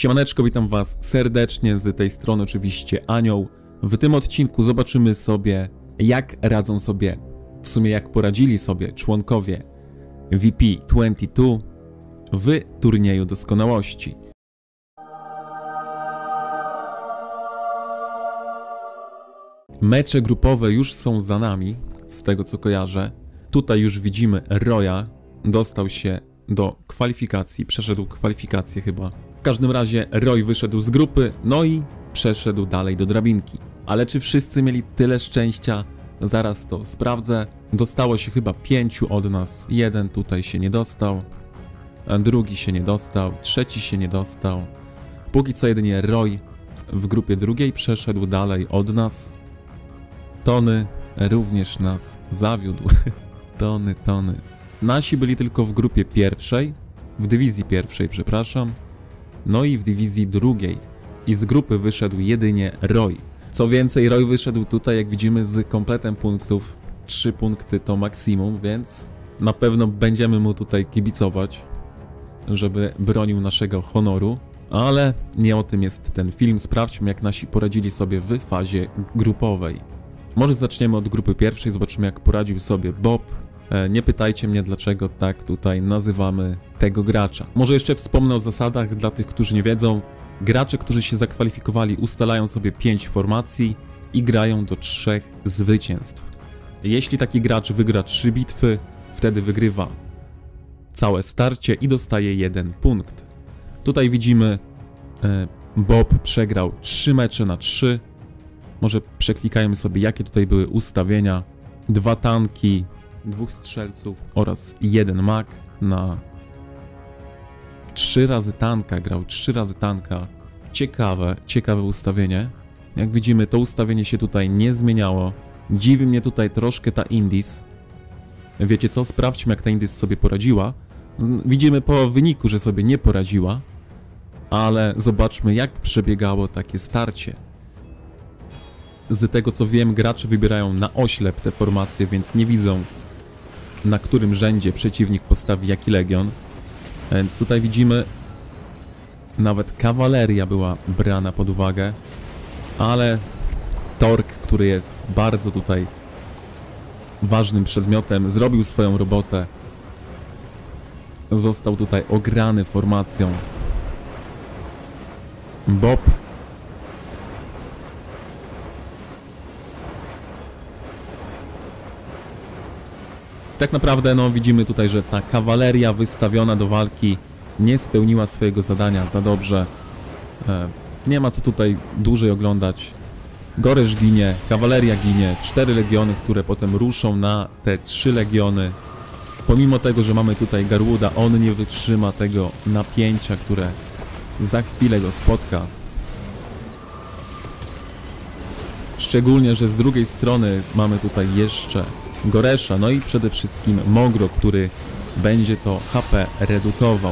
Siemaneczko, witam was serdecznie, z tej strony oczywiście Anioł. W tym odcinku zobaczymy sobie, jak radzą sobie, w sumie jak poradzili sobie członkowie VP22 w turnieju doskonałości. Mecze grupowe już są za nami, z tego co kojarzę. Tutaj już widzimy Roya, dostał się do kwalifikacji, przeszedł kwalifikację chyba. W każdym razie Roy wyszedł z grupy, no i przeszedł dalej do drabinki. Ale czy wszyscy mieli tyle szczęścia? Zaraz to sprawdzę. Dostało się chyba 5 od nas. Jeden tutaj się nie dostał, a drugi się nie dostał, trzeci się nie dostał. Póki co jedynie Roy w grupie drugiej przeszedł dalej od nas. Tony również nas zawiódł. Tony. Nasi byli tylko w grupie pierwszej, w dywizji pierwszej, przepraszam. No i w dywizji drugiej. I z grupy wyszedł jedynie Roy. Co więcej, Roy wyszedł tutaj, jak widzimy, z kompletem punktów. 3 punkty to maksimum, więc na pewno będziemy mu tutaj kibicować, żeby bronił naszego honoru. Ale nie o tym jest ten film. Sprawdźmy, jak nasi poradzili sobie w fazie grupowej. Może zaczniemy od grupy pierwszej, zobaczymy, jak poradził sobie Bob. Nie pytajcie mnie, dlaczego tak tutaj nazywamy tego gracza. Może jeszcze wspomnę o zasadach dla tych, którzy nie wiedzą. Gracze, którzy się zakwalifikowali, ustalają sobie 5 formacji i grają do 3 zwycięstw. Jeśli taki gracz wygra 3 bitwy, wtedy wygrywa całe starcie i dostaje 1 punkt. Tutaj widzimy, Bob przegrał 3 mecze na 3. Może przeklikajmy sobie, jakie tutaj były ustawienia. 2 tanki, 2 strzelców oraz 1 mag na 3 razy tanka. Grał 3 razy tanka. Ciekawe ustawienie. Jak widzimy, to ustawienie się tutaj nie zmieniało. Dziwi mnie tutaj troszkę ta Indis. Wiecie co? Sprawdźmy, jak ta Indis sobie poradziła. Widzimy po wyniku, że sobie nie poradziła. Ale zobaczmy, jak przebiegało takie starcie. Z tego co wiem, gracze wybierają na oślep te formacje, więc nie widzą, na którym rzędzie przeciwnik postawi jaki legion. Więc tutaj widzimy, nawet kawaleria była brana pod uwagę, ale Tork, który jest bardzo tutaj ważnym przedmiotem, zrobił swoją robotę. Został tutaj ograny formacją. Bob tak naprawdę, no widzimy tutaj, że ta kawaleria wystawiona do walki nie spełniła swojego zadania za dobrze. Nie ma co tutaj dłużej oglądać. Goresz ginie, kawaleria ginie, 4 legiony, które potem ruszą na te 3 legiony. Pomimo tego, że mamy tutaj Garwooda, on nie wytrzyma tego napięcia, które za chwilę go spotka. Szczególnie, że z drugiej strony mamy tutaj jeszcze Goresza, no i przede wszystkim Mogro, który będzie to HP redukował.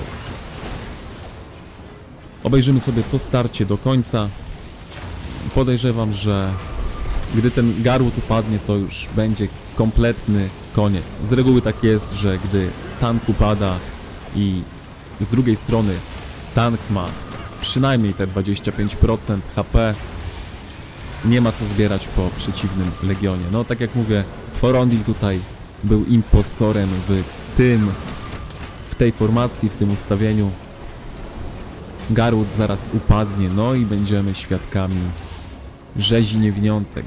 Obejrzymy sobie to starcie do końca. Podejrzewam, że gdy ten Garwood upadnie, to już będzie kompletny koniec. Z reguły tak jest, że gdy tank upada i z drugiej strony tank ma przynajmniej te 25% HP, nie ma co zbierać po przeciwnym legionie. No tak jak mówię, Forondil tutaj był impostorem w tej formacji, w tym ustawieniu. Garwood zaraz upadnie, no i będziemy świadkami rzezi niewiniątek.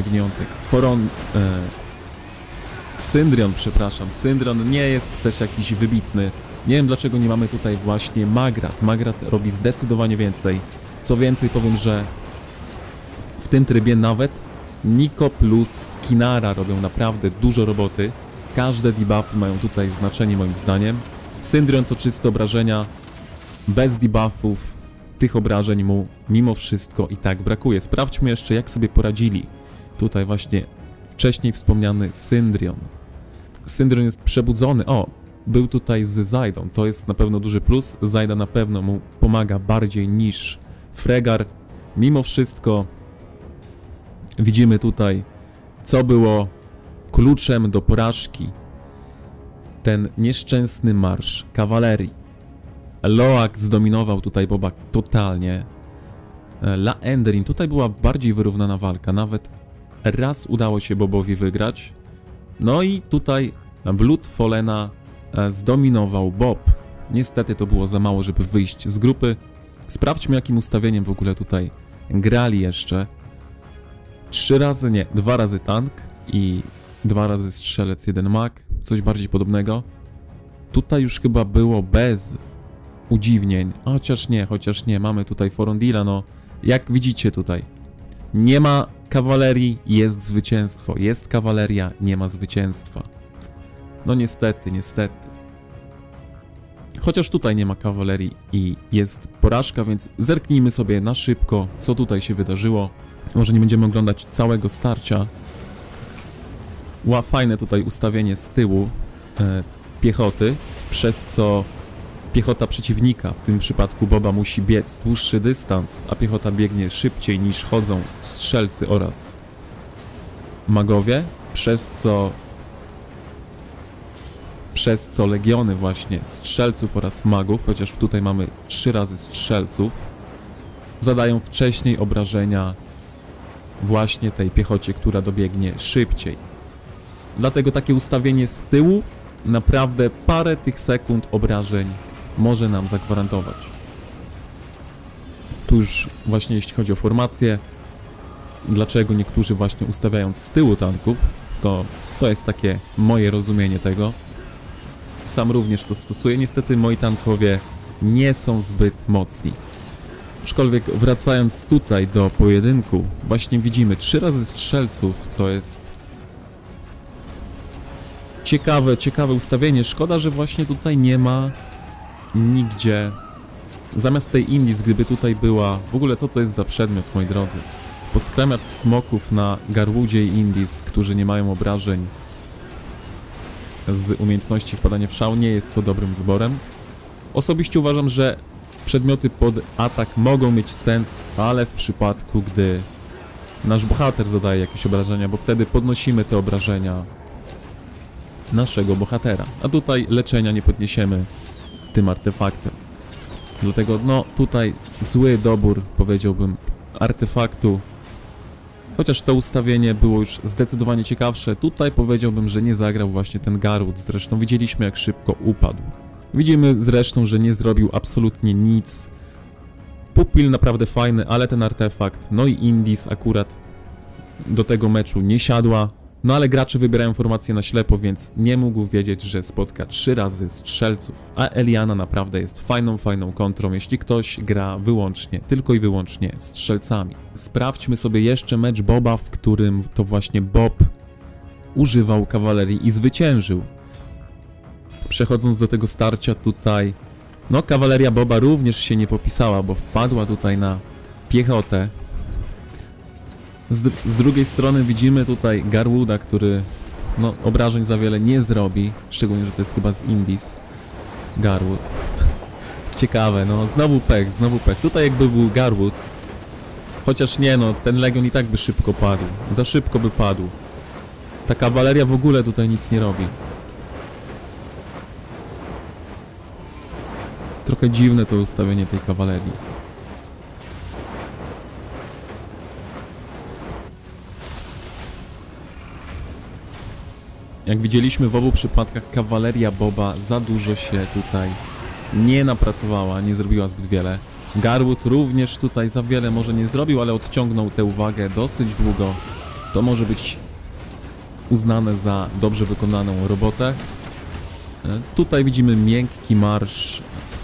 Syndrion, przepraszam. Syndrion nie jest też jakiś wybitny. Nie wiem, dlaczego nie mamy tutaj właśnie Magrat. Magrat robi zdecydowanie więcej. Co więcej, powiem, że w tym trybie nawet Niko plus Kinara robią naprawdę dużo roboty. Każde debuffy mają tutaj znaczenie, moim zdaniem. Syndrion to czyste obrażenia. Bez debuffów tych obrażeń mu mimo wszystko i tak brakuje. Sprawdźmy jeszcze, jak sobie poradzili tutaj właśnie wcześniej wspomniany Syndrion. Syndrion jest przebudzony. O, był tutaj z Zajdą. To jest na pewno duży plus. Zajda na pewno mu pomaga bardziej niż Fregar. Mimo wszystko widzimy tutaj, co było kluczem do porażki. Ten nieszczęsny marsz kawalerii. Loak zdominował tutaj Boba totalnie. La Enderin, tutaj była bardziej wyrównana walka, nawet raz udało się Bobowi wygrać. No i tutaj Blood Fallena zdominował Bob. Niestety to było za mało, żeby wyjść z grupy. Sprawdźmy, jakim ustawieniem w ogóle tutaj grali jeszcze. 2 razy tank i 2 razy strzelec, 1 mag, coś bardziej podobnego. Tutaj już chyba było bez udziwnień, chociaż nie, mamy tutaj Forondila, no jak widzicie tutaj, nie ma kawalerii, jest zwycięstwo, jest kawaleria, nie ma zwycięstwa. No niestety. Chociaż tutaj nie ma kawalerii i jest porażka, więc zerknijmy sobie na szybko, co tutaj się wydarzyło. Może nie będziemy oglądać całego starcia. Fajne tutaj ustawienie z tyłu piechoty, przez co piechota przeciwnika, w tym przypadku Boba, musi biec dłuższy dystans, a piechota biegnie szybciej niż chodzą strzelcy oraz magowie, przez co legiony właśnie strzelców oraz magów, chociaż tutaj mamy 3 razy strzelców, zadają wcześniej obrażenia właśnie tej piechocie, która dobiegnie szybciej. Dlatego takie ustawienie z tyłu naprawdę parę tych sekund obrażeń może nam zagwarantować. Tu już właśnie jeśli chodzi o formację, dlaczego niektórzy właśnie ustawiają z tyłu tanków, to jest takie moje rozumienie tego. Sam również to stosuję. Niestety moi tankowie nie są zbyt mocni. Aczkolwiek wracając tutaj do pojedynku, właśnie widzimy 3 razy strzelców, co jest ciekawe ustawienie. Szkoda, że właśnie tutaj nie ma nigdzie, zamiast tej Indis, gdyby tutaj była, w ogóle co to jest za przedmiot, moi drodzy? Poskramiacz smoków na Garwoodzie i Indis, którzy nie mają obrażeń z umiejętności wpadania w szał, nie jest to dobrym wyborem. Osobiście uważam, że przedmioty pod atak mogą mieć sens, ale w przypadku, gdy nasz bohater zadaje jakieś obrażenia, bo wtedy podnosimy te obrażenia naszego bohatera. A tutaj leczenia nie podniesiemy tym artefaktem. Dlatego no tutaj zły dobór, powiedziałbym, artefaktu. Chociaż to ustawienie było już zdecydowanie ciekawsze, tutaj powiedziałbym, że nie zagrał właśnie ten Garwood. Zresztą widzieliśmy, jak szybko upadł. Widzimy zresztą, że nie zrobił absolutnie nic. Pupil naprawdę fajny, ale ten artefakt, no i Indis akurat do tego meczu nie siadła. No ale gracze wybierają formację na ślepo, więc nie mógł wiedzieć, że spotka 3 razy strzelców. A Eliana naprawdę jest fajną kontrą, jeśli ktoś gra tylko i wyłącznie strzelcami. Sprawdźmy sobie jeszcze mecz Boba, w którym to właśnie Bob używał kawalerii i zwyciężył. Przechodząc do tego starcia tutaj, no kawaleria Boba również się nie popisała, bo wpadła tutaj na piechotę. Z drugiej strony widzimy tutaj Garwooda, który no, obrażeń za wiele nie zrobi, szczególnie, że to jest chyba z Indis. Garwood. Ciekawe, no znowu pech. Tutaj jakby był Garwood, chociaż nie no, ten Legion i tak by szybko padł, za szybko by padł. Ta kawaleria w ogóle tutaj nic nie robi. Trochę dziwne to ustawienie tej kawalerii. Jak widzieliśmy w obu przypadkach, kawaleria Boba za dużo się tutaj nie napracowała, nie zrobiła zbyt wiele. Garwood również tutaj za wiele może nie zrobił, ale odciągnął tę uwagę dosyć długo. To może być uznane za dobrze wykonaną robotę. Tutaj widzimy miękki marsz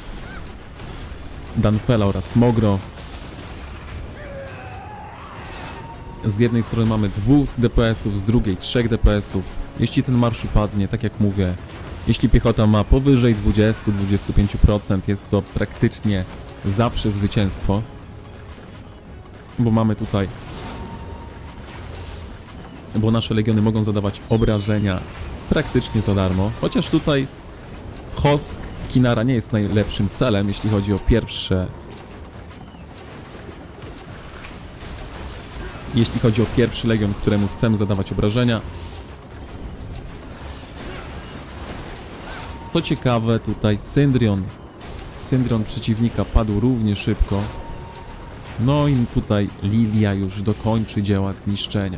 Danfela oraz Mogro. Z jednej strony mamy 2 DPS-ów, z drugiej 3 DPS-ów. Jeśli ten marsz upadnie, tak jak mówię, jeśli piechota ma powyżej 20-25%, jest to praktycznie zawsze zwycięstwo. Bo mamy tutaj... Bo nasze legiony mogą zadawać obrażenia praktycznie za darmo. Chociaż tutaj Hosk Kinara nie jest najlepszym celem, jeśli chodzi o pierwszy legion, któremu chcemy zadawać obrażenia. Syndron przeciwnika padł równie szybko. No i tutaj Lilia już dokończy dzieła zniszczenia.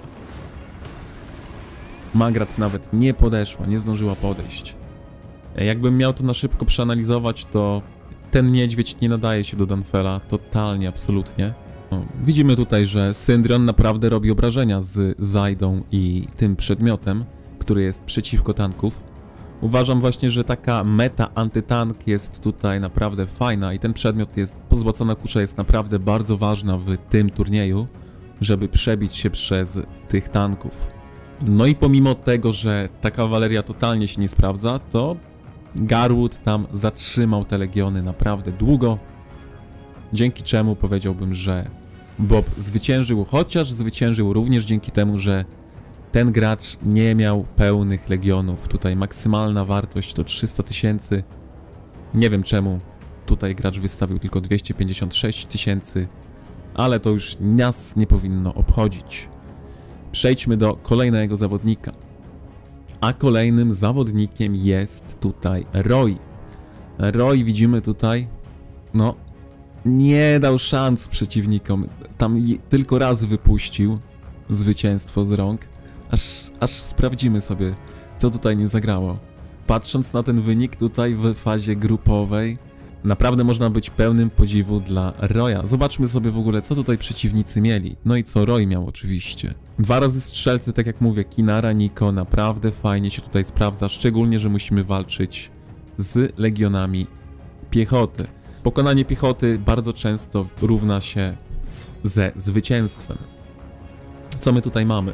Magrat nawet nie podeszła, nie zdążyła podejść. Jakbym miał to na szybko przeanalizować, to ten niedźwiedź nie nadaje się do Dunfella, totalnie, absolutnie. No, widzimy tutaj, że Syndron naprawdę robi obrażenia z Zajdą i tym przedmiotem, który jest przeciwko tanków. Uważam właśnie, że taka meta antytank jest tutaj naprawdę fajna i ten przedmiot jest, pozłacana kusza jest naprawdę bardzo ważna w tym turnieju, żeby przebić się przez tych tanków. No i pomimo tego, że ta kawaleria totalnie się nie sprawdza, to Garwood tam zatrzymał te legiony naprawdę długo, dzięki czemu powiedziałbym, że Bob zwyciężył, chociaż zwyciężył również dzięki temu, że ten gracz nie miał pełnych legionów. Tutaj maksymalna wartość to 300 000. Nie wiem czemu tutaj gracz wystawił tylko 256 000, ale to już nas nie powinno obchodzić. Przejdźmy do kolejnego zawodnika. A kolejnym zawodnikiem jest tutaj Roy. Roy widzimy tutaj, no, nie dał szans przeciwnikom. Tam tylko raz wypuścił zwycięstwo z rąk. Aż sprawdzimy sobie, co tutaj nie zagrało. Patrząc na ten wynik tutaj w fazie grupowej, naprawdę można być pełnym podziwu dla Roya. Zobaczmy sobie w ogóle, co tutaj przeciwnicy mieli. No i co Roy miał oczywiście. 2 razy strzelcy, tak jak mówię, Kinara, Niko, naprawdę fajnie się tutaj sprawdza, szczególnie, że musimy walczyć z legionami piechoty. Pokonanie piechoty bardzo często równa się ze zwycięstwem. Co my tutaj mamy?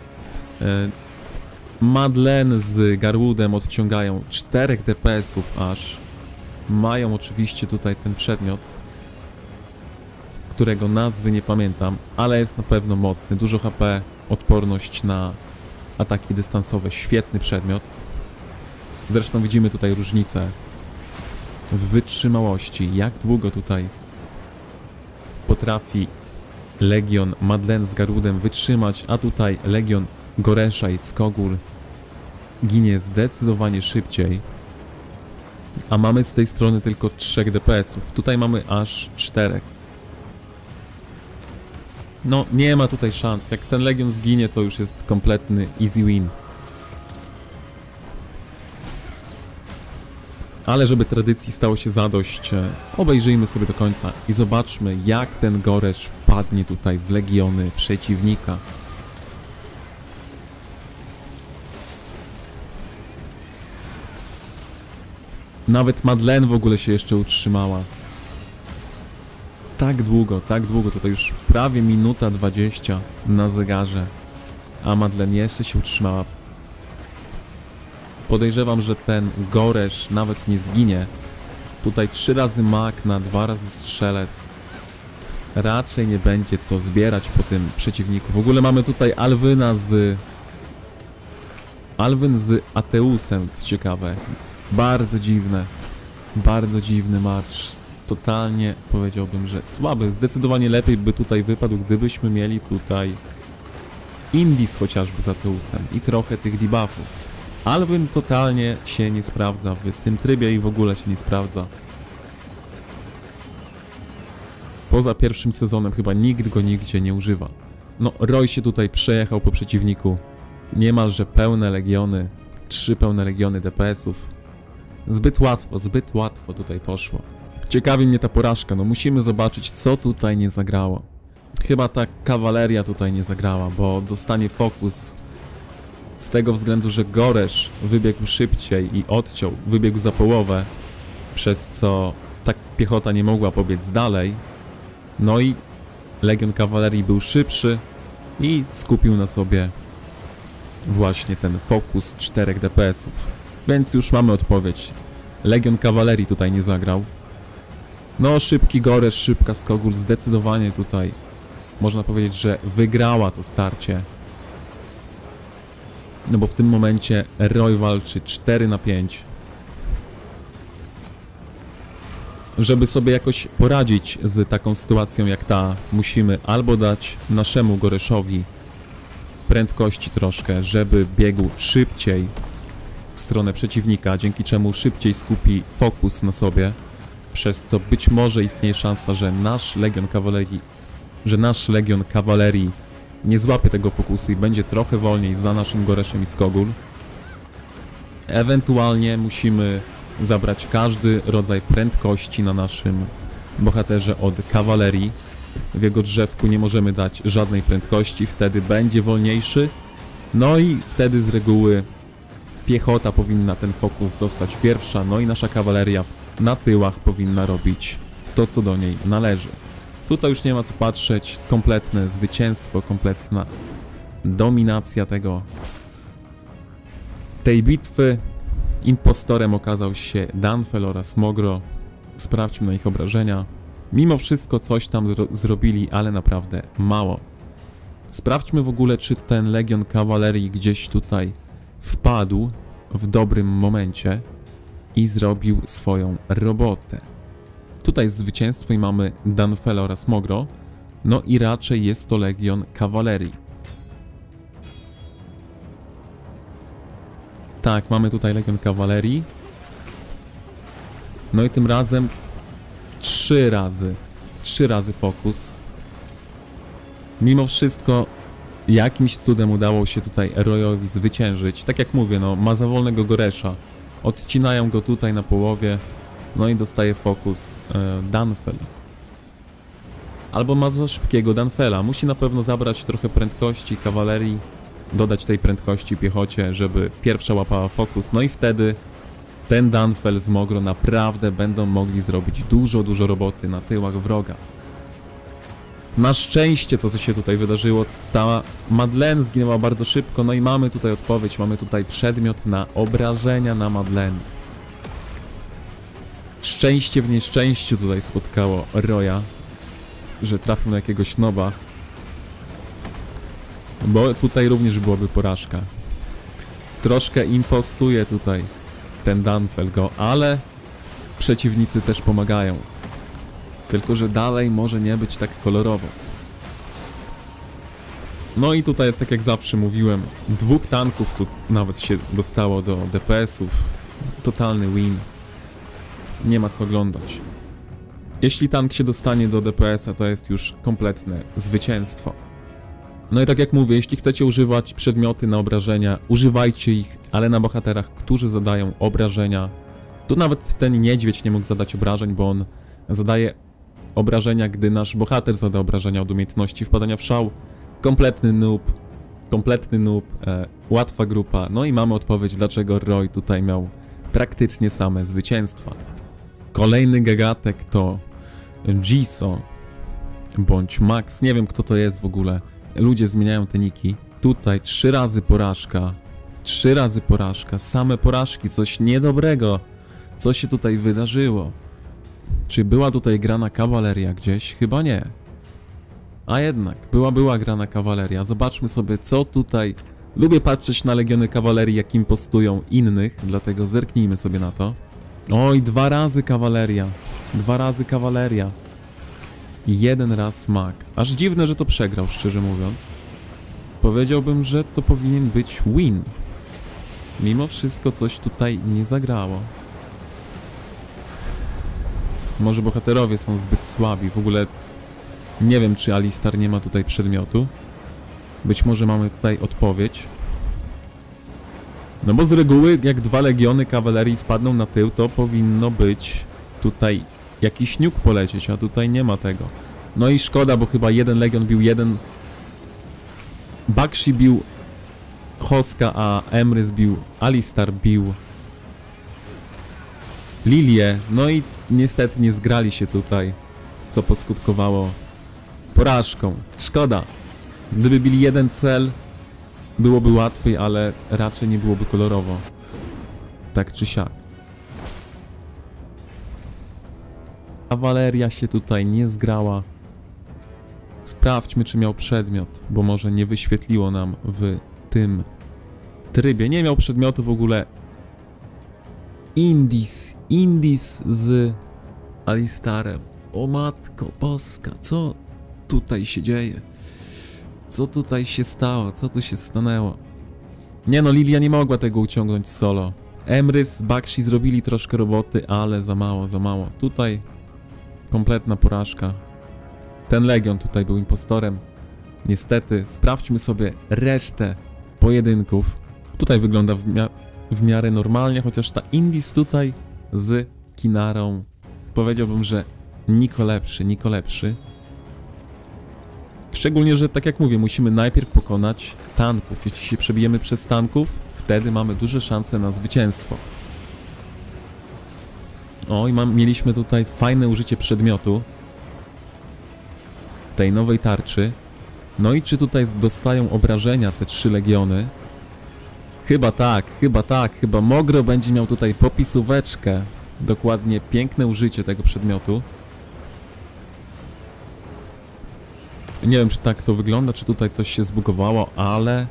Madeleine z Garwoodem odciągają 4 DPS-ów aż. Mają oczywiście tutaj ten przedmiot, którego nazwy nie pamiętam, ale jest na pewno mocny. Dużo HP, odporność na ataki dystansowe. Świetny przedmiot. Zresztą widzimy tutaj różnicę w wytrzymałości. Jak długo tutaj potrafi Legion Madeleine z Garwoodem wytrzymać, a tutaj Legion Goresza i Skogul ginie zdecydowanie szybciej. A mamy z tej strony tylko 3 DPS-ów. Tutaj mamy aż 4. No, nie ma tutaj szans. Jak ten Legion zginie, to już jest kompletny easy win. Ale żeby tradycji stało się zadość, obejrzyjmy sobie do końca i zobaczmy, jak ten Goresz wpadnie tutaj w legiony przeciwnika. Nawet Madeleine w ogóle się jeszcze utrzymała. Tak długo, tutaj już prawie minuta 20 na zegarze, a Madeleine jeszcze się utrzymała. Podejrzewam, że ten Goresz nawet nie zginie. Tutaj 3 razy mag na 2 razy strzelec. Raczej nie będzie co zbierać po tym przeciwniku. W ogóle mamy tutaj Alwyna z... Alwyn z Ateusem, co ciekawe. Bardzo dziwny marsz. Totalnie powiedziałbym, że słaby. Zdecydowanie lepiej by tutaj wypadł, gdybyśmy mieli tutaj Indis chociażby z Ateusem i trochę tych debuffów. Alwyn totalnie się nie sprawdza w tym trybie i w ogóle się nie sprawdza. Poza pierwszym sezonem chyba nikt go nigdzie nie używa. No, Roy się tutaj przejechał po przeciwniku. Niemalże pełne legiony. 3 pełne legiony DPS-ów. Zbyt łatwo tutaj poszło. Ciekawi mnie ta porażka, no musimy zobaczyć, co tutaj nie zagrało. Chyba ta kawaleria tutaj nie zagrała, bo dostanie fokus z tego względu, że Goresz wybiegł szybciej i odciął, wybiegł za połowę, przez co ta piechota nie mogła pobiec dalej. No i Legion Kawalerii był szybszy i skupił na sobie właśnie ten fokus 4 DPS-ów. Więc już mamy odpowiedź. Legion Kawalerii tutaj nie zagrał. No, szybki Goresz, szybka Skogul zdecydowanie tutaj można powiedzieć, że wygrała to starcie. No bo w tym momencie Roy walczy 4 na 5. Żeby sobie jakoś poradzić z taką sytuacją jak ta, musimy albo dać naszemu Goreszowi prędkości troszkę, żeby biegł szybciej w stronę przeciwnika, dzięki czemu szybciej skupi fokus na sobie. przez co być może istnieje szansa, że nasz Legion Kawalerii nie złapie tego fokusu i będzie trochę wolniej za naszym Goreszem i Skogul. Ewentualnie musimy zabrać każdy rodzaj prędkości na naszym bohaterze od kawalerii. W jego drzewku nie możemy dać żadnej prędkości, wtedy będzie wolniejszy. No i wtedy z reguły piechota powinna ten fokus dostać pierwsza, no i nasza kawaleria na tyłach powinna robić to, co do niej należy. Tutaj już nie ma co patrzeć, kompletne zwycięstwo, kompletna dominacja tej bitwy. Impostorem okazał się Danfel oraz Mogro. Sprawdźmy na ich obrażenia. Mimo wszystko coś tam zrobili, ale naprawdę mało. Sprawdźmy w ogóle, czy ten Legion Kawalerii gdzieś tutaj wpadł w dobrym momencie i zrobił swoją robotę. Tutaj jest zwycięstwo i mamy Danfela oraz Mogro. No i raczej jest to Legion Kawalerii. Tak, mamy tutaj Legion Kawalerii. No i tym razem 3 razy fokus. Mimo wszystko jakimś cudem udało się tutaj Royowi zwyciężyć. Tak jak mówię, no ma za wolnego Goresza. Odcinają go tutaj na połowie. No i dostaje fokus Danfel. Albo ma za szybkiego Danfela. Musi na pewno zabrać trochę prędkości kawalerii. Dodać tej prędkości piechocie, żeby pierwsza łapała fokus. No i wtedy ten Danfel z Mogro naprawdę będą mogli zrobić dużo roboty na tyłach wroga. Na szczęście to, co się tutaj wydarzyło, ta Madeleine zginęła bardzo szybko, no i mamy tutaj odpowiedź, mamy tutaj przedmiot na obrażenia na Madeleine. Szczęście w nieszczęściu tutaj spotkało Roya, że trafił na jakiegoś noba, bo tutaj również byłaby porażka. Troszkę impostuje tutaj ten Danfel go, ale przeciwnicy też pomagają. Tylko że dalej może nie być tak kolorowo. No i tutaj, tak jak zawsze mówiłem, 2 tanków tu nawet się dostało do DPS-ów. Totalny win. Nie ma co oglądać. Jeśli tank się dostanie do DPS-a, to jest już kompletne zwycięstwo. No i tak jak mówię, jeśli chcecie używać przedmioty na obrażenia, używajcie ich, ale na bohaterach, którzy zadają obrażenia. Tu nawet ten niedźwiedź nie mógł zadać obrażeń, bo on zadaje obrażenia, gdy nasz bohater zada obrażenia od umiejętności wpadania w szał. Kompletny noob, łatwa grupa. No i mamy odpowiedź, dlaczego Roy tutaj miał praktycznie same zwycięstwa. Kolejny gagatek to Jiso bądź Max, nie wiem kto to jest w ogóle. Ludzie zmieniają te niki. Tutaj 3 razy porażka. 3 razy porażka, same porażki, coś niedobrego. Co się tutaj wydarzyło? Czy była tutaj grana kawaleria gdzieś? Chyba nie. A jednak, była grana kawaleria. Zobaczmy sobie, co tutaj... Lubię patrzeć na legiony kawalerii, jak impostują innych, dlatego zerknijmy sobie na to. Oj, 2 razy kawaleria. 2 razy kawaleria. I 1 raz mag. Aż dziwne, że to przegrał, szczerze mówiąc. Powiedziałbym, że to powinien być win. Mimo wszystko coś tutaj nie zagrało. Może bohaterowie są zbyt słabi. W ogóle nie wiem, czy Alistar nie ma tutaj przedmiotu. Być może mamy tutaj odpowiedź. No bo z reguły, jak 2 legiony kawalerii wpadną na tył, to powinno być tutaj jakiś niuk polecieć, a tutaj nie ma tego. No i szkoda, bo chyba jeden legion bił jeden... Bakshi bił Hoska, a Emrys bił... Alistar bił Lilię. No i niestety nie zgrali się tutaj, co poskutkowało porażką. Szkoda. Gdyby bili jeden cel, byłoby łatwiej, ale raczej nie byłoby kolorowo. Tak czy siak. Kawaleria się tutaj nie zgrała. Sprawdźmy, czy miał przedmiot, bo może nie wyświetliło nam w tym trybie. Nie miał przedmiotu w ogóle. Indis z Alistarem. O matko boska, co tutaj się dzieje? Co tutaj się stało? Co tu się stanęło? Nie no, Lilia nie mogła tego uciągnąć solo. Emrys, Bakshi zrobili troszkę roboty, ale za mało, za mało. Tutaj kompletna porażka. Ten Legion tutaj był impostorem. Niestety, sprawdźmy sobie resztę pojedynków. Tutaj wygląda w miarę normalnie, chociaż ta Indis tutaj z Kinarą. Powiedziałbym, że Niko lepszy, Niko lepszy. Szczególnie, że tak jak mówię, musimy najpierw pokonać tanków. Jeśli się przebijemy przez tanków, wtedy mamy duże szanse na zwycięstwo. O, i mieliśmy tutaj fajne użycie przedmiotu. Tej nowej tarczy. No i czy tutaj dostają obrażenia te 3 legiony? Chyba tak, chyba tak. Chyba Mogro będzie miał tutaj popisóweczkę. Dokładnie piękne użycie tego przedmiotu. Nie wiem, czy tak to wygląda, czy tutaj coś się zbugowało, ale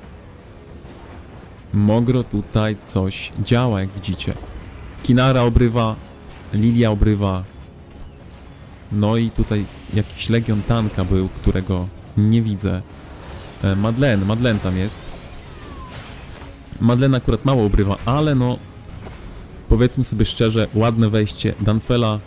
Mogro tutaj coś działa, jak widzicie. Kinara obrywa, Lilia obrywa. No i tutaj jakiś legion tanka był, którego nie widzę. Madeleine tam jest. Madeleine akurat mało obrywa, ale no powiedzmy sobie szczerze, ładne wejście Danfela.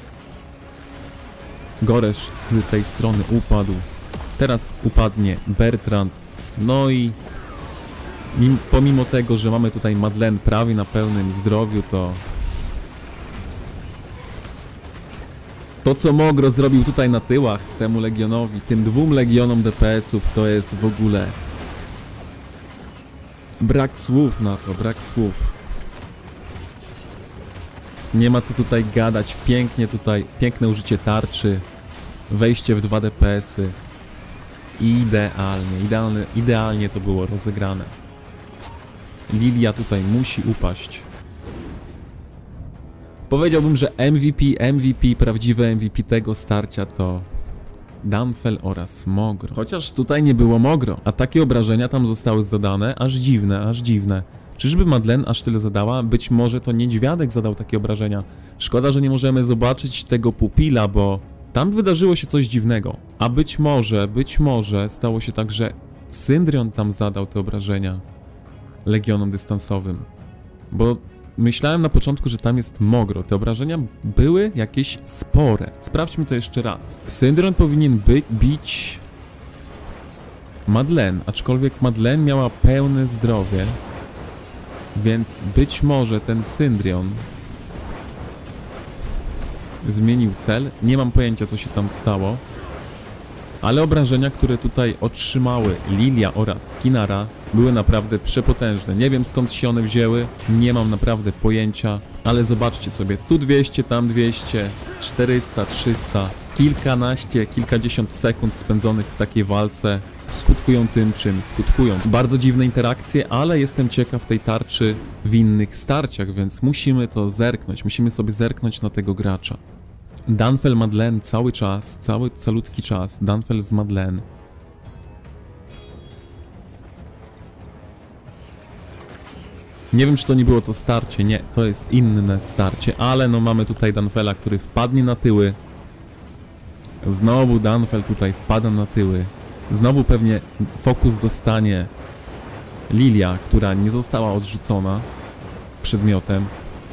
Goresz z tej strony upadł. Teraz upadnie Bertrand. No i pomimo tego, że mamy tutaj Madeleine prawie na pełnym zdrowiu, to co Mogro zrobił tutaj na tyłach temu Legionowi, tym 2 Legionom DPS-ów, to jest w ogóle brak słów na to, brak słów. Nie ma co tutaj gadać, pięknie tutaj, piękne użycie tarczy, wejście w 2 DPS-y. Idealnie to było rozegrane. Lilia tutaj musi upaść. Powiedziałbym, że MVP, prawdziwe MVP tego starcia to Danfel oraz Mogro. Chociaż tutaj nie było Mogro, a takie obrażenia tam zostały zadane, aż dziwne, aż dziwne. Czyżby Madeleine aż tyle zadała? Być może to Niedźwiadek zadał takie obrażenia. Szkoda, że nie możemy zobaczyć tego pupila, bo tam wydarzyło się coś dziwnego. A być może stało się tak, że Syndrion tam zadał te obrażenia legionom dystansowym. Bo myślałem na początku, że tam jest Mogro. Te obrażenia były jakieś spore. Sprawdźmy to jeszcze raz. Syndrion powinien bić Madeleine, aczkolwiek Madeleine miała pełne zdrowie. Więc być może ten Syndrion zmienił cel. Nie mam pojęcia, co się tam stało. Ale obrażenia, które tutaj otrzymały Lilia oraz Kinara, były naprawdę przepotężne. Nie wiem, skąd się one wzięły, nie mam naprawdę pojęcia, ale zobaczcie sobie, tu 200, tam 200, 400, 300, kilkadziesiąt sekund spędzonych w takiej walce skutkują tym, czym skutkują. Bardzo dziwne interakcje, ale jestem ciekaw tej tarczy w innych starciach, więc musimy to zerknąć, musimy sobie zerknąć na tego gracza. Danfel, Madeleine cały czas, calutki czas, Danfel z Madeleine. Nie wiem, czy to nie było to starcie, nie, to jest inne starcie, ale no mamy tutaj Danfela, który wpadnie na tyły. Znowu Danfel tutaj wpada na tyły. Znowu pewnie fokus dostanie Lilia, która nie została odrzucona przedmiotem.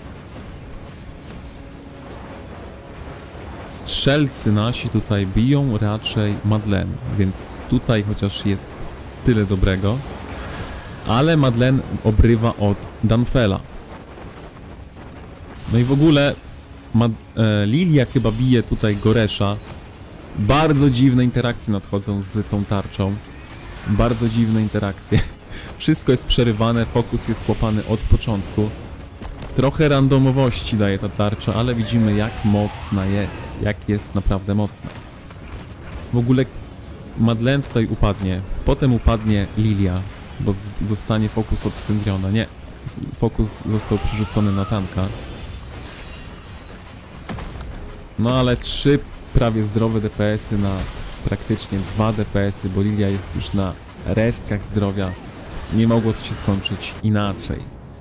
Strzelcy nasi tutaj biją raczej Madeleine, więc tutaj chociaż jest tyle dobrego. Ale Madeleine obrywa od Danfela. No i w ogóle Lilia chyba bije tutaj Goresza. Bardzo dziwne interakcje nadchodzą z tą tarczą. Bardzo dziwne interakcje. Wszystko jest przerywane, fokus jest łapany od początku. Trochę randomowości daje ta tarcza, ale widzimy, jak mocna jest. Jak jest naprawdę mocna. W ogóle Madeleine tutaj upadnie. Potem upadnie Lilia, bo dostanie fokus od Syndriona. Nie, fokus został przerzucony na tanka. No ale 3 prawie zdrowe DPS-y na praktycznie 2 DPS-y, bo Lilia jest już na resztkach zdrowia. Nie mogło to się skończyć inaczej.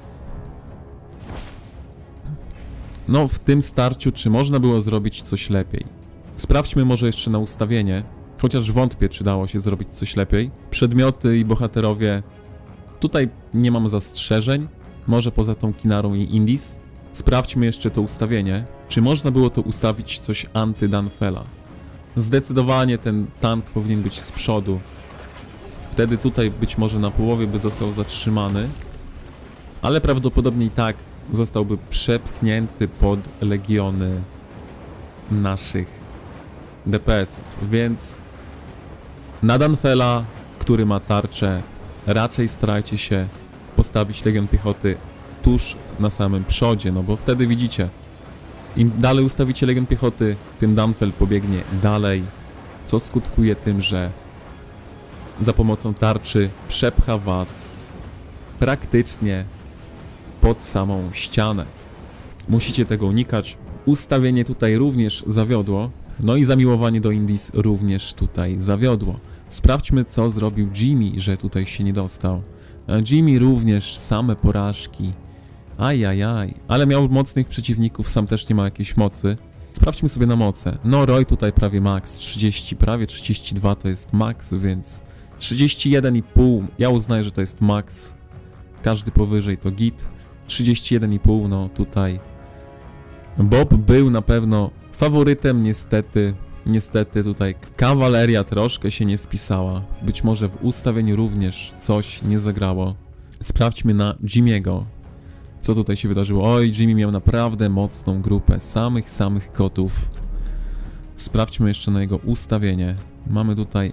No, w tym starciu, czy można było zrobić coś lepiej? Sprawdźmy może jeszcze na ustawienie, chociaż wątpię, czy dało się zrobić coś lepiej. Przedmioty i bohaterowie, tutaj nie mam zastrzeżeń. Może poza tą Kinarą i Indis. Sprawdźmy jeszcze to ustawienie. Czy można było to ustawić coś anty-Danfela? Zdecydowanie ten tank powinien być z przodu. Wtedy tutaj być może na połowie by został zatrzymany. Ale prawdopodobnie i tak zostałby przepchnięty pod legiony naszych DPS-ów. Więc na Danfela, który ma tarczę, raczej starajcie się postawić legion piechoty tuż na samym przodzie, no bo wtedy widzicie, im dalej ustawicie legion piechoty, tym Danfel pobiegnie dalej, co skutkuje tym, że za pomocą tarczy przepcha was praktycznie pod samą ścianę. Musicie tego unikać. Ustawienie tutaj również zawiodło, no i zamiłowanie do Indis również tutaj zawiodło. Sprawdźmy, co zrobił Jimmy, że tutaj się nie dostał. Jimmy również same porażki. Ajajaj, ale miał mocnych przeciwników, sam też nie ma jakiejś mocy. Sprawdźmy sobie na moce. No Roy tutaj prawie max, 30, prawie 32 to jest max, więc 31,5, ja uznaję, że to jest max. Każdy powyżej to git. 31,5, no tutaj Bob był na pewno faworytem, niestety tutaj kawaleria troszkę się nie spisała. Być może w ustawieniu również coś nie zagrało. Sprawdźmy na Jimmy'ego, co tutaj się wydarzyło. Oj, Jimmy miał naprawdę mocną grupę samych kotów. Sprawdźmy jeszcze na jego ustawienie. Mamy tutaj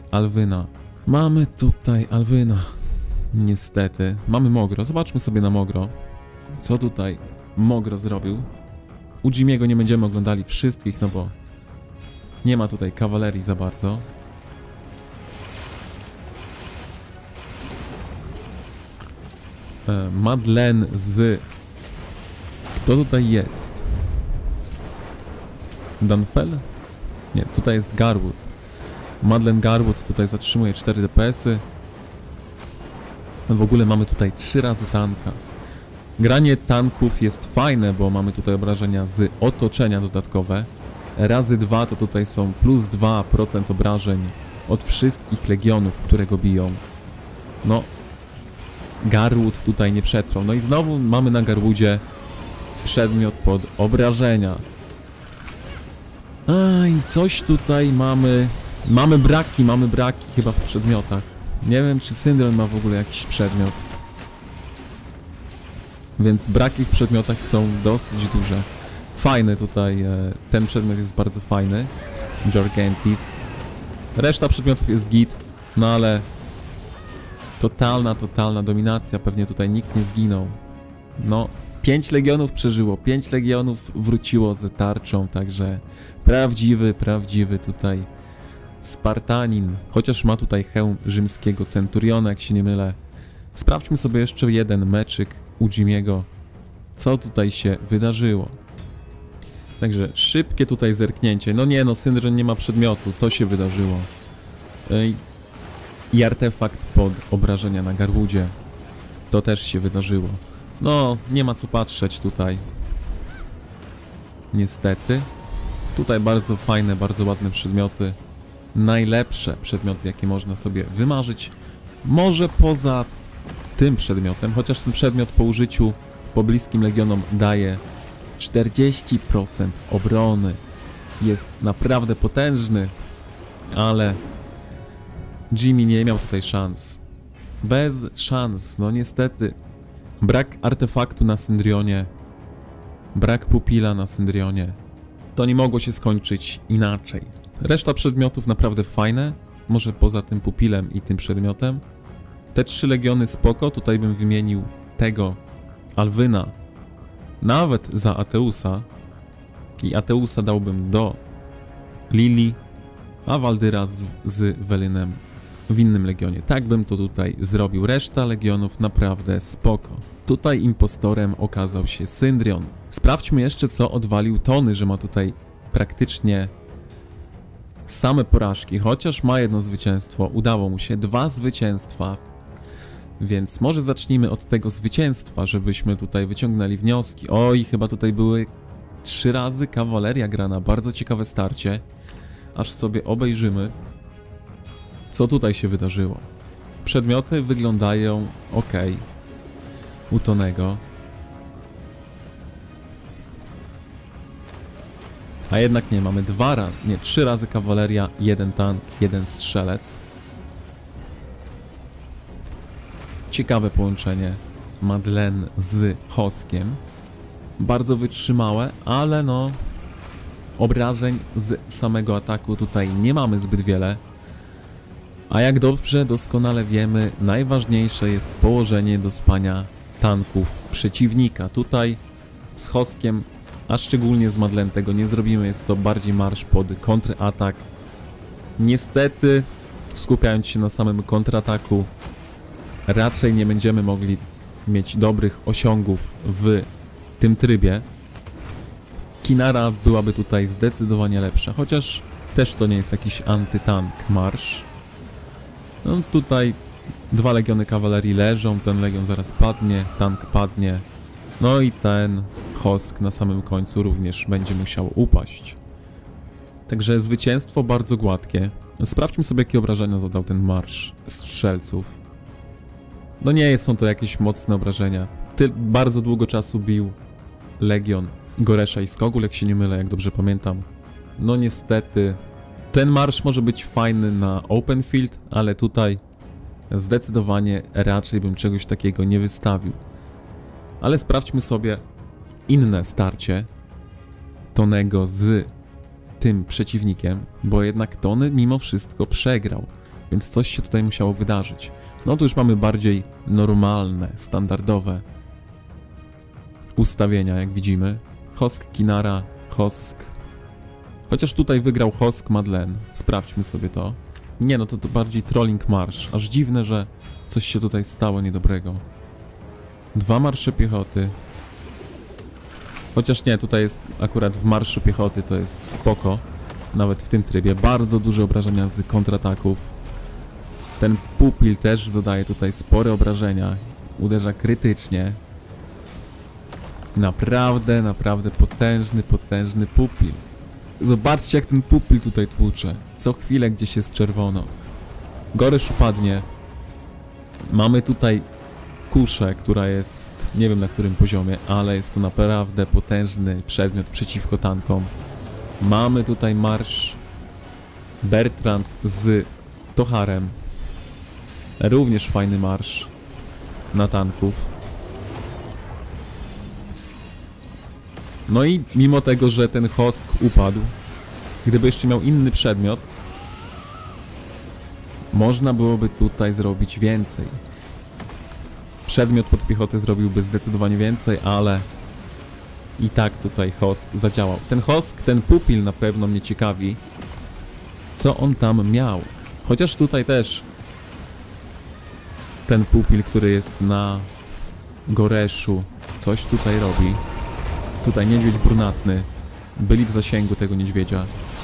Alwyna. Niestety. Mamy Mogro. Zobaczmy sobie na Mogro. Co tutaj Mogro zrobił. U Jimmy'ego nie będziemy oglądali wszystkich, no bo nie ma tutaj kawalerii za bardzo. Madeleine z... Kto tutaj jest? Danfel? Nie, tutaj jest Garwood. Madeleine Garwood tutaj zatrzymuje 4 DPS-y. No w ogóle mamy tutaj 3 razy tanka. Granie tanków jest fajne, bo mamy tutaj obrażenia z otoczenia dodatkowe. Razy 2 to tutaj są plus 2% obrażeń od wszystkich legionów, które go biją. No, Garwood tutaj nie przetrwał. No i znowu mamy na Garwoodzie przedmiot pod obrażenia. Aj, coś tutaj mamy. Mamy braki chyba w przedmiotach. Nie wiem, czy Syndron ma w ogóle jakiś przedmiot. Więc braki w przedmiotach są dosyć duże. Fajny tutaj, ten przedmiot jest bardzo fajny. Jorgentis. Reszta przedmiotów jest git, no ale totalna dominacja. Pewnie tutaj nikt nie zginął. No, 5 legionów przeżyło, 5 legionów wróciło z tarczą, także prawdziwy tutaj Spartanin. Chociaż ma tutaj hełm rzymskiego centuriona, jak się nie mylę. Sprawdźmy sobie jeszcze jeden meczyk u Jimmy'ego. Co tutaj się wydarzyło? Także szybkie tutaj zerknięcie. No nie, no Syndron nie ma przedmiotu, to się wydarzyło. I artefakt pod obrażenia na Garwoodzie. To też się wydarzyło. No, nie ma co patrzeć tutaj. Niestety. Tutaj bardzo fajne, bardzo ładne przedmioty. Najlepsze przedmioty, jakie można sobie wymarzyć. Może poza tym przedmiotem, chociaż ten przedmiot po użyciu pobliskim legionom daje 40% obrony. Jest naprawdę potężny, ale Jimmy nie miał tutaj szans. Bez szans, no niestety. Brak artefaktu na Syndrionie, brak pupila na Syndrionie. To nie mogło się skończyć inaczej. Reszta przedmiotów naprawdę fajne, może poza tym pupilem i tym przedmiotem. Te 3 legiony spoko, tutaj bym wymienił tego Alwyna nawet za Ateusa. I Ateusa dałbym do Lili, a Waldyra z Welynem w innym legionie. Tak bym to tutaj zrobił. Reszta legionów naprawdę spoko. Tutaj impostorem okazał się Syndrion. Sprawdźmy jeszcze, co odwalił Tony, że ma tutaj praktycznie same porażki. Chociaż ma jedno zwycięstwo, udało mu się 2 zwycięstwa. Więc może zacznijmy od tego zwycięstwa, żebyśmy tutaj wyciągnęli wnioski. Oj, chyba tutaj były 3 razy kawaleria grana. Bardzo ciekawe starcie. Aż sobie obejrzymy, co tutaj się wydarzyło. Przedmioty wyglądają ok u Tonego. A jednak nie, mamy 3 razy kawaleria, 1 tank, 1 strzelec. Ciekawe połączenie Madeleine z Hoskiem. Bardzo wytrzymałe, ale no obrażeń z samego ataku tutaj nie mamy zbyt wiele. A jak dobrze, doskonale wiemy, najważniejsze jest położenie do spania tanków przeciwnika. Tutaj z Hoskiem, a szczególnie z Madeleine tego nie zrobimy, jest to bardziej marsz pod kontratak. Niestety, skupiając się na samym kontrataku, raczej nie będziemy mogli mieć dobrych osiągów w tym trybie. Kinara byłaby tutaj zdecydowanie lepsza, chociaż też to nie jest jakiś antytank marsz. No tutaj 2 legiony kawalerii leżą, ten legion zaraz padnie, tank padnie. No i ten Hosk na samym końcu również będzie musiał upaść. Także zwycięstwo bardzo gładkie. Sprawdźmy sobie, jakie obrażenia zadał ten marsz strzelców. No nie są to jakieś mocne obrażenia. Bardzo długo czasu bił legion Goresza i Skogul, jak się nie mylę, jak dobrze pamiętam. No niestety, ten marsz może być fajny na open field, ale tutaj zdecydowanie raczej bym czegoś takiego nie wystawił. Ale sprawdźmy sobie inne starcie Tonego z tym przeciwnikiem, bo jednak Tony mimo wszystko przegrał, więc coś się tutaj musiało wydarzyć. No to już mamy bardziej normalne, standardowe ustawienia, jak widzimy. Hosk, Kinara, Hosk. Chociaż tutaj wygrał Hosk, Madeleine. Sprawdźmy sobie to. Nie, no to bardziej trolling marsz. Aż dziwne, że coś się tutaj stało niedobrego. 2 marsze piechoty. Chociaż nie, tutaj jest akurat w marszu piechoty, to jest spoko. Nawet w tym trybie. Bardzo duże obrażenia z kontrataków. Ten pupil też zadaje tutaj spore obrażenia. Uderza krytycznie. Naprawdę, naprawdę potężny pupil. Zobaczcie, jak ten pupil tutaj tłucze. Co chwilę gdzieś jest czerwono. Goresz upadnie. Mamy tutaj kuszę, która jest, nie wiem na którym poziomie, ale jest to naprawdę potężny przedmiot przeciwko tankom. Mamy tutaj marsz Bertrand z Tocharem. Również fajny marsz na tanków. No i mimo tego, że ten Hosk upadł, gdyby jeszcze miał inny przedmiot, można byłoby tutaj zrobić więcej. Przedmiot pod piechotę zrobiłby zdecydowanie więcej, ale i tak tutaj Hosk zadziałał. Ten Hosk, ten pupil na pewno mnie ciekawi, co on tam miał. Chociaż tutaj też ten pupil, który jest na Goreszu, coś tutaj robi. Tutaj niedźwiedź brunatny. Byli w zasięgu tego niedźwiedzia.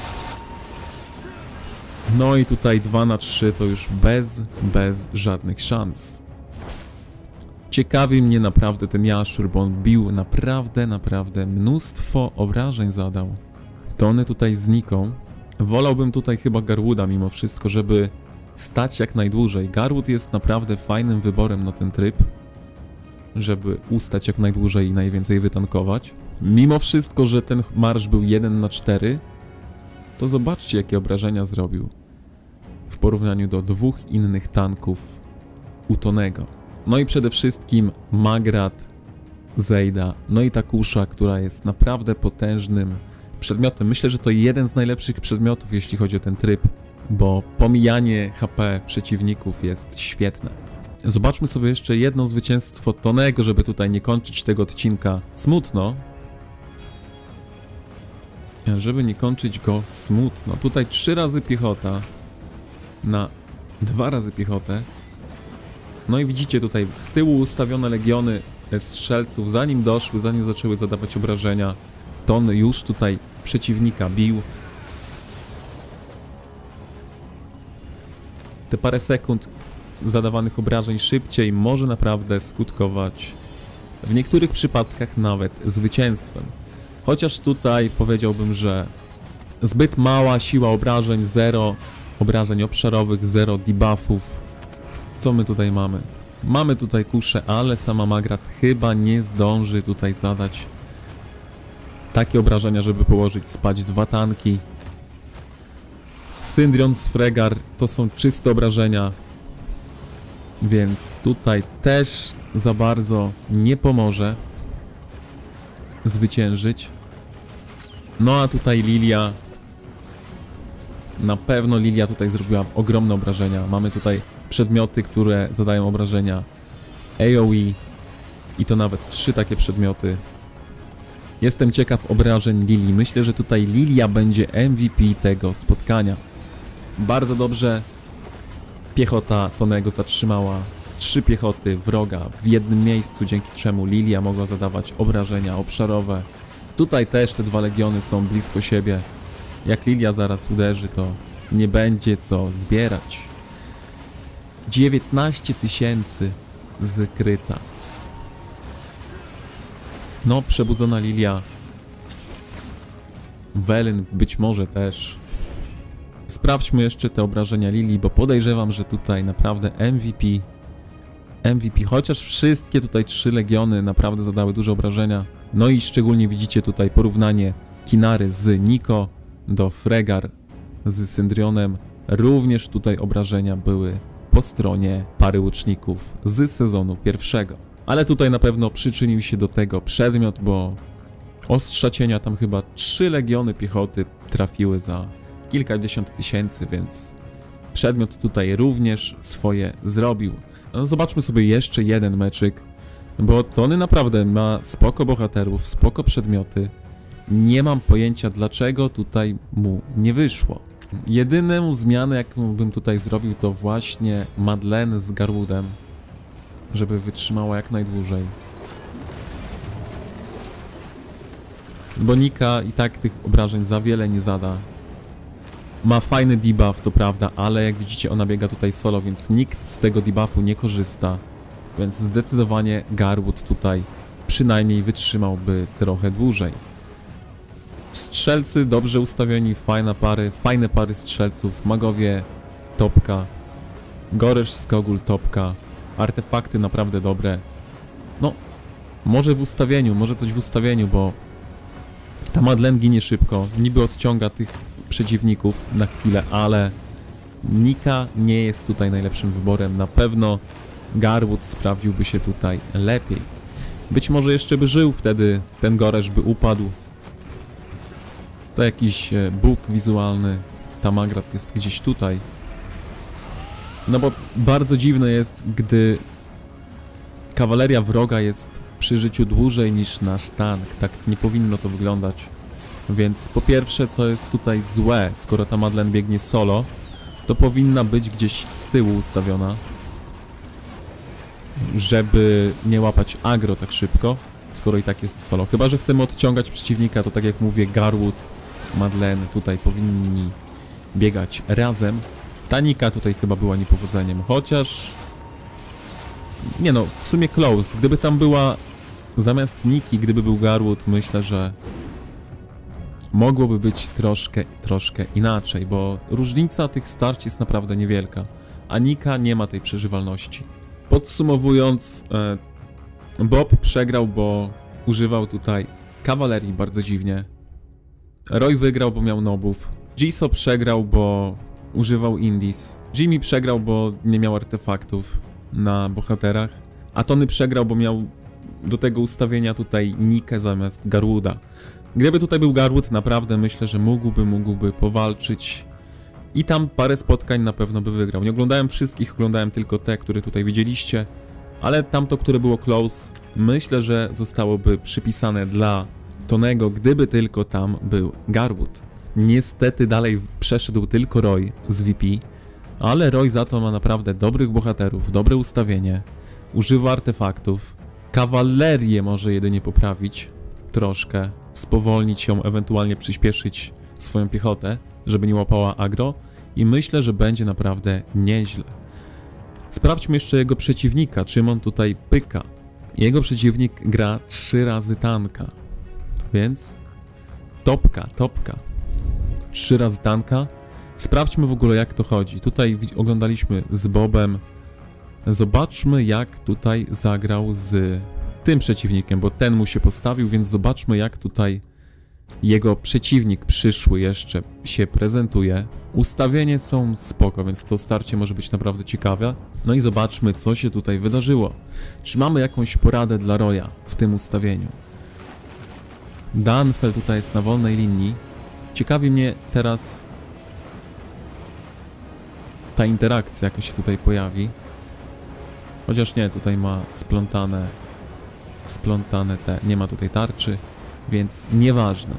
No i tutaj 2 na 3 to już bez żadnych szans. Ciekawi mnie naprawdę ten jaszczur, bo on bił naprawdę mnóstwo obrażeń zadał. Tony tutaj zniką. Wolałbym tutaj chyba Garwooda mimo wszystko, żeby stać jak najdłużej. Garwood jest naprawdę fajnym wyborem na ten tryb, żeby ustać jak najdłużej i najwięcej wytankować. Mimo wszystko, że ten marsz był 1 na 4, to zobaczcie, jakie obrażenia zrobił w porównaniu do 2 innych tanków u Tonego. No i przede wszystkim Magrat, Zejda, no i ta kusza, która jest naprawdę potężnym przedmiotem. Myślę, że to jeden z najlepszych przedmiotów, jeśli chodzi o ten tryb, bo pomijanie HP przeciwników jest świetne. Zobaczmy sobie jeszcze jedno zwycięstwo Tonego, żeby tutaj nie kończyć tego odcinka smutno. Żeby nie kończyć go smutno. Tutaj 3 razy piechota na 2 razy piechotę. No i widzicie tutaj z tyłu ustawione legiony strzelców, zanim doszły, zanim zaczęły zadawać obrażenia, Tony już tutaj przeciwnika bił. Te parę sekund zadawanych obrażeń szybciej może naprawdę skutkować w niektórych przypadkach nawet zwycięstwem. Chociaż tutaj powiedziałbym, że zbyt mała siła obrażeń, 0 obrażeń obszarowych, 0 debuffów. Co my tutaj mamy? Mamy tutaj kuszę, ale sama Magrat chyba nie zdąży tutaj zadać takie obrażenia, żeby położyć, spać 2 tanki. Syndrion z Fregar to są czyste obrażenia, więc tutaj też za bardzo nie pomoże zwyciężyć. No a tutaj Lilia, na pewno Lilia tutaj zrobiła ogromne obrażenia. Mamy tutaj przedmioty, które zadają obrażenia AoE i to nawet 3 takie przedmioty. Jestem ciekaw obrażeń Lilii. Myślę, że tutaj Lilia będzie MVP tego spotkania. Bardzo dobrze piechota Tonego zatrzymała 3 piechoty wroga w jednym miejscu, dzięki czemu Lilia mogła zadawać obrażenia obszarowe. Tutaj też te 2 legiony są blisko siebie. Jak Lilia zaraz uderzy, to nie będzie co zbierać. 19 000 z kryta. No, przebudzona Lilia. Welyn być może też. Sprawdźmy jeszcze te obrażenia Lilii, bo podejrzewam, że tutaj naprawdę MVP, chociaż wszystkie tutaj 3 legiony naprawdę zadały duże obrażenia. No i szczególnie widzicie tutaj porównanie Kinary z Niko do Fregar z Syndrionem. Również tutaj obrażenia były po stronie pary łuczników z sezonu 1. Ale tutaj na pewno przyczynił się do tego przedmiot, bo ostrza cienia tam chyba 3 legiony piechoty trafiły za kilkadziesiąt tysięcy, więc przedmiot tutaj również swoje zrobił. No, zobaczmy sobie jeszcze jeden meczyk, bo Tony naprawdę ma spoko bohaterów, spoko przedmioty. Nie mam pojęcia, dlaczego tutaj mu nie wyszło. Jedyną zmianę, jaką bym tutaj zrobił, to właśnie Madeleine z Garwoodem, żeby wytrzymała jak najdłużej. Bo Nika i tak tych obrażeń za wiele nie zada. Ma fajny debuff, to prawda, ale jak widzicie ona biega tutaj solo, więc nikt z tego debuffu nie korzysta. Więc zdecydowanie Garwood tutaj przynajmniej wytrzymałby trochę dłużej. Strzelcy dobrze ustawieni, fajne pary strzelców, magowie topka, Goresz z Kogul topka, artefakty naprawdę dobre. No, może w ustawieniu, może coś w ustawieniu, bo ta Madeleine ginie szybko, niby odciąga tych przeciwników na chwilę, ale Nika nie jest tutaj najlepszym wyborem. Na pewno Garwood sprawdziłby się tutaj lepiej. Być może jeszcze by żył wtedy, ten Goresz by upadł. To jakiś bóg wizualny. Tamagrat jest gdzieś tutaj. No bo bardzo dziwne jest, gdy kawaleria wroga jest przy życiu dłużej niż nasz tank. Tak nie powinno to wyglądać. Więc po pierwsze, co jest tutaj złe, skoro ta Madeleine biegnie solo, to powinna być gdzieś z tyłu ustawiona, żeby nie łapać aggro tak szybko, skoro i tak jest solo. Chyba że chcemy odciągać przeciwnika, to tak jak mówię, Garwood, Madeleine tutaj powinni biegać razem. Ta Nika tutaj chyba była niepowodzeniem, chociaż... Nie no, w sumie close. Gdyby tam była zamiast Niki, gdyby był Garwood, myślę, że mogłoby być troszkę inaczej, bo różnica tych starć jest naprawdę niewielka, a Nika nie ma tej przeżywalności. Podsumowując, Bob przegrał, bo używał tutaj kawalerii bardzo dziwnie. Roy wygrał, bo miał nobów. Jisoo przegrał, bo używał Indies. Jimmy przegrał, bo nie miał artefaktów na bohaterach. A Tony przegrał, bo miał do tego ustawienia tutaj Nikę zamiast Garwooda. Gdyby tutaj był Garwood, naprawdę myślę, że mógłby powalczyć i tam parę spotkań na pewno by wygrał. Nie oglądałem wszystkich, oglądałem tylko te, które tutaj widzieliście, ale tamto, które było close, myślę, że zostałoby przypisane dla Tonego, gdyby tylko tam był Garwood. Niestety dalej przeszedł tylko Roy z VP, ale Roy za to ma naprawdę dobrych bohaterów, dobre ustawienie, używa artefaktów, kawalerię może jedynie poprawić troszkę, spowolnić ją, ewentualnie przyspieszyć swoją piechotę, żeby nie łapała aggro i myślę, że będzie naprawdę nieźle. Sprawdźmy jeszcze jego przeciwnika, czym on tutaj pyka. Jego przeciwnik gra 3 razy tanka, więc topka. 3 razy tanka. Sprawdźmy w ogóle, jak to chodzi. Tutaj oglądaliśmy z Bobem. Zobaczmy, jak tutaj zagrał z tym przeciwnikiem, bo ten mu się postawił, więc zobaczmy, jak tutaj Jego przeciwnik przyszły jeszcze się prezentuje. Ustawienie są spoko, więc to starcie może być naprawdę ciekawe. No i zobaczmy, co się tutaj wydarzyło. Czy mamy jakąś poradę dla Roya w tym ustawieniu? Danfel tutaj jest na wolnej linii. Ciekawi mnie teraz ta interakcja, jaka się tutaj pojawi. Chociaż nie, tutaj ma splątane te... Nie ma tutaj tarczy, więc nieważne.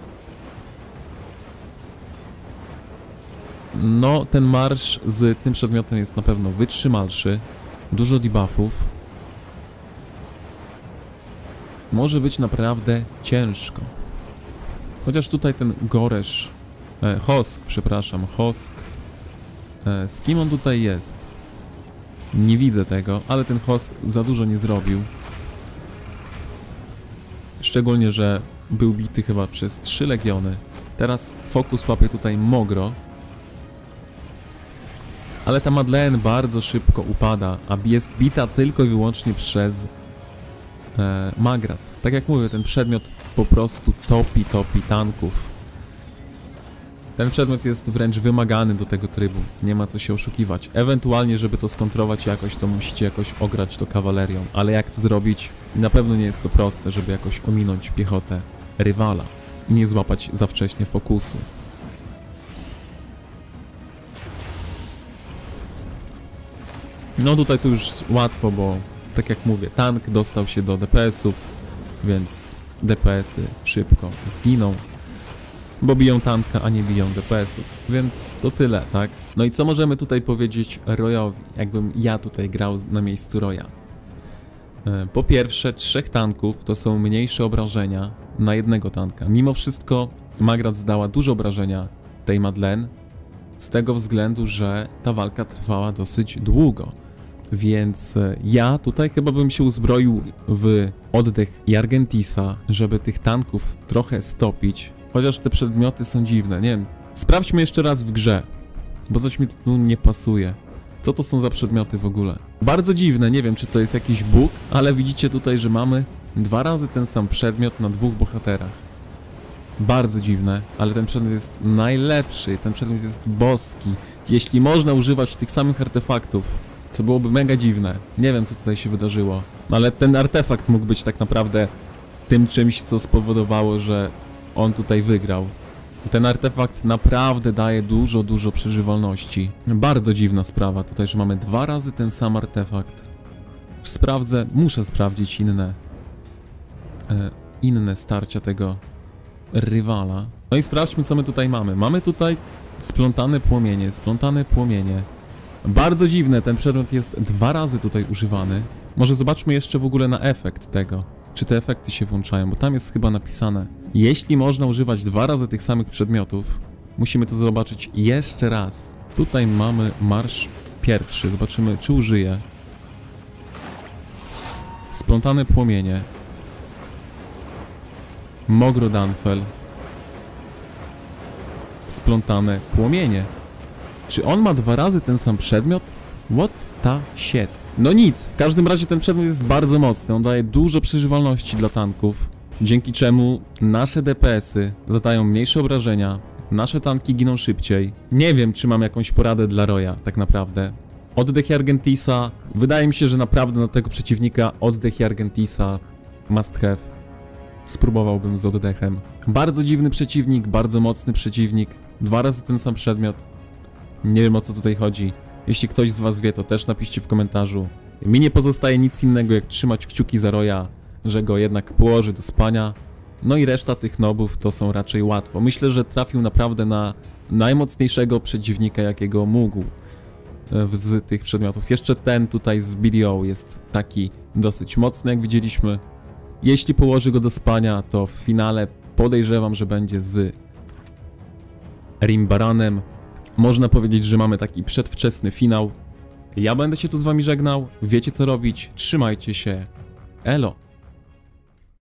No, ten marsz z tym przedmiotem jest na pewno wytrzymalszy. Dużo debuffów. Może być naprawdę ciężko. Chociaż tutaj ten Goresz... Hosk, przepraszam, Hosk. Z kim on tutaj jest? Nie widzę tego, ale ten Hosk za dużo nie zrobił. Szczególnie, że był bity chyba przez 3 legiony. Teraz fokus łapie tutaj Mogro. Ale ta Madeleine bardzo szybko upada, a jest bita tylko i wyłącznie przez Magrat. Tak jak mówię, ten przedmiot po prostu topi tanków. Ten przedmiot jest wręcz wymagany do tego trybu. Nie ma co się oszukiwać. Ewentualnie, żeby to skontrować jakoś, to musicie jakoś ograć to kawalerią. Ale jak to zrobić? Na pewno nie jest to proste, żeby jakoś ominąć piechotę rywala i nie złapać za wcześnie fokusu. No tutaj to już łatwo, bo tak jak mówię, tank dostał się do DPS-ów, więc DPS-y szybko zginą, bo biją tanka, a nie biją DPS-ów, więc to tyle, tak? No i co możemy tutaj powiedzieć Royowi, jakbym ja tutaj grał na miejscu Roya? Po pierwsze, 3 tanków to są mniejsze obrażenia na jednego tanka. Mimo wszystko Magrat zdała dużo obrażenia tej Madeleine, z tego względu, że ta walka trwała dosyć długo. Więc ja tutaj chyba bym się uzbroił w oddech Jargentisa, żeby tych tanków trochę stopić. Chociaż te przedmioty są dziwne, nie wiem. Sprawdźmy jeszcze raz w grze, bo coś mi tu nie pasuje. Co to są za przedmioty w ogóle? Bardzo dziwne, nie wiem czy to jest jakiś bóg, ale widzicie tutaj, że mamy 2 razy ten sam przedmiot na 2 bohaterach. Bardzo dziwne, ale ten przedmiot jest najlepszy, ten przedmiot jest boski. Jeśli można używać tych samych artefaktów, co byłoby mega dziwne. Nie wiem, co tutaj się wydarzyło. Ale ten artefakt mógł być tak naprawdę tym czymś, co spowodowało, że on tutaj wygrał. Ten artefakt naprawdę daje dużo przeżywalności. Bardzo dziwna sprawa tutaj, że mamy 2 razy ten sam artefakt. Sprawdzę, muszę sprawdzić inne starcia tego rywala. No i sprawdźmy, co my tutaj mamy. Mamy tutaj splątane płomienie. Bardzo dziwne, ten przedmiot jest 2 razy tutaj używany. Może zobaczmy jeszcze w ogóle na efekt tego. Czy te efekty się włączają, bo tam jest chyba napisane. Jeśli można używać 2 razy tych samych przedmiotów, musimy to zobaczyć jeszcze raz. Tutaj mamy marsz pierwszy. Zobaczymy, czy użyje. Splątane płomienie. Mogro Danfel. Splątane płomienie. Czy on ma 2 razy ten sam przedmiot? What the shit? No nic, w każdym razie ten przedmiot jest bardzo mocny, on daje dużo przeżywalności dla tanków, dzięki czemu nasze DPS-y zadają mniejsze obrażenia, nasze tanki giną szybciej. Nie wiem, czy mam jakąś poradę dla Roya, tak naprawdę. Oddech Jargentisa, wydaje mi się, że naprawdę na tego przeciwnika oddech Jargentisa must have. Spróbowałbym z oddechem. Bardzo dziwny przeciwnik, bardzo mocny przeciwnik, 2 razy ten sam przedmiot. Nie wiem, o co tutaj chodzi. Jeśli ktoś z was wie, to też napiszcie w komentarzu. Mi nie pozostaje nic innego, jak trzymać kciuki za Roya, że go jednak położy do spania. No i reszta tych nobów to są raczej łatwo. Myślę, że trafił naprawdę na najmocniejszego przeciwnika, jakiego mógł z tych przedmiotów. Jeszcze ten tutaj z BDO jest taki dosyć mocny, jak widzieliśmy. Jeśli położy go do spania, to w finale podejrzewam, że będzie z Rimbaranem. Można powiedzieć, że mamy taki przedwczesny finał. Ja będę się tu z wami żegnał. Wiecie co robić. Trzymajcie się. Elo.